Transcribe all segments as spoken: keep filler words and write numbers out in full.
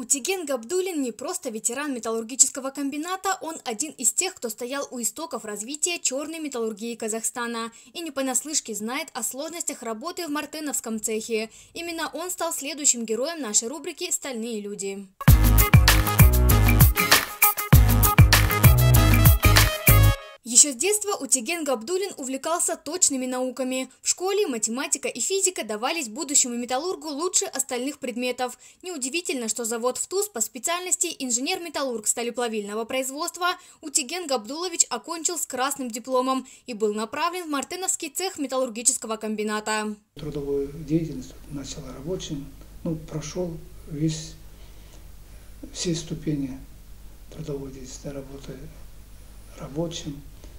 Утеген Габдуллин не просто ветеран металлургического комбината, он один из тех, кто стоял у истоков развития черной металлургии Казахстана и не понаслышке знает о сложностях работы в мартеновском цехе. Именно он стал следующим героем нашей рубрики «Стальные люди». Еще с детства Утеген Габдуллин увлекался точными науками. В школе математика и физика давались будущему металлургу лучше остальных предметов. Неудивительно, что завод ВТУЗ по специальности инженер-металлург сталеплавильного производства Утеген Габдулович окончил с красным дипломом и был направлен в мартеновский цех металлургического комбината. Трудовую деятельность начал рабочим, ну, прошел весь, все ступени трудовой деятельности, работы рабочим,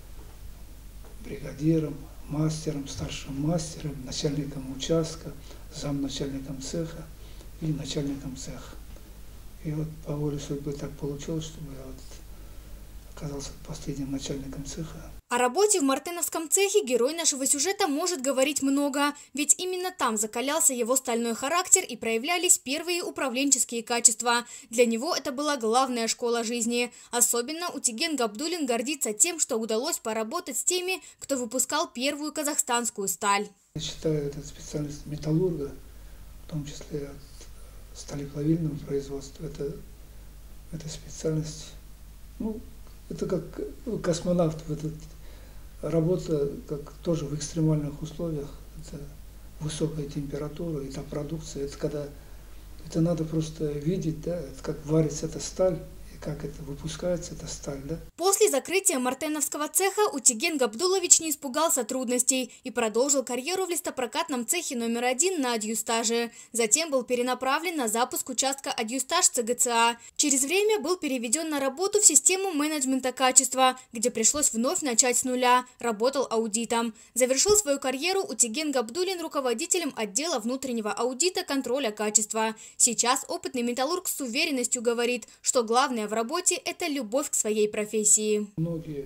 бригадиром, мастером, старшим мастером, начальником участка, замначальником цеха и начальником цеха. И вот по воле судьбы так получилось, что я вот оказался последним начальником цеха. О работе в мартеновском цехе герой нашего сюжета может говорить много, ведь именно там закалялся его стальной характер и проявлялись первые управленческие качества. Для него это была главная школа жизни. Особенно Утеген Габдуллин гордится тем, что удалось поработать с теми, кто выпускал первую казахстанскую сталь. Я считаю, это специальность металлурга, в том числе от сталеплавильного производства, это, это специальность, ну, это как космонавт, это работа как тоже в экстремальных условиях, это высокая температура, это продукция, это когда это надо просто видеть, да, это как варится эта сталь, и как это выпускается эта сталь, да. После закрытия мартеновского цеха Утеген Габдулович не испугался трудностей и продолжил карьеру в листопрокатном цехе номер один на адъюстаже. Затем был перенаправлен на запуск участка адъюстаж ЦГЦА. Через время был переведен на работу в систему менеджмента качества, где пришлось вновь начать с нуля. Работал аудитом. Завершил свою карьеру Утеген Габдуллин руководителем отдела внутреннего аудита контроля качества. Сейчас опытный металлург с уверенностью говорит, что главное в работе – это любовь к своей профессии. Многие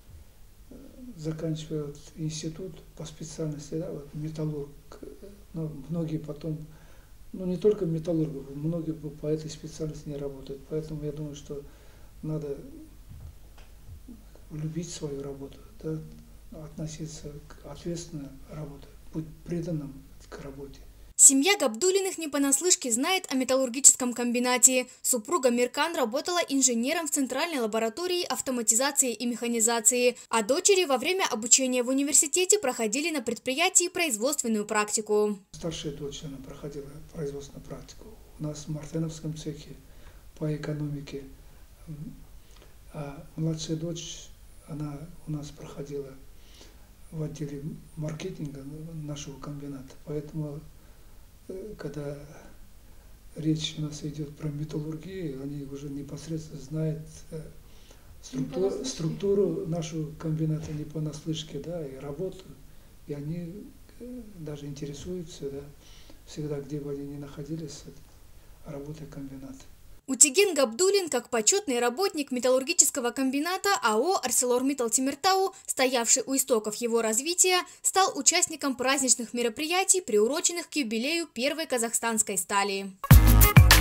заканчивают институт по специальности, да, вот, металлург, но многие потом, ну не только металлургов, многие по этой специальности не работают. Поэтому я думаю, что надо любить свою работу, да, относиться к ответственной работе, быть преданным к работе. Семья Габдуллиных не понаслышке знает о металлургическом комбинате. Супруга Миркан работала инженером в Центральной лаборатории автоматизации и механизации, а дочери во время обучения в университете проходили на предприятии производственную практику. Старшая дочь, она проходила производственную практику у нас в мартеновском цехе по экономике, а младшая дочь, она у нас проходила в отделе маркетинга нашего комбината, поэтому когда речь у нас идет про металлургию, они уже непосредственно знают структуру, структуру нашего комбината не понаслышке, да, и работу, и они даже интересуются, да, всегда, где бы они ни находились, работой комбината. Утеген Габдуллин, как почетный работник металлургического комбината АО «ArcelorMittal Темиртау», стоявший у истоков его развития, стал участником праздничных мероприятий, приуроченных к юбилею первой казахстанской стали.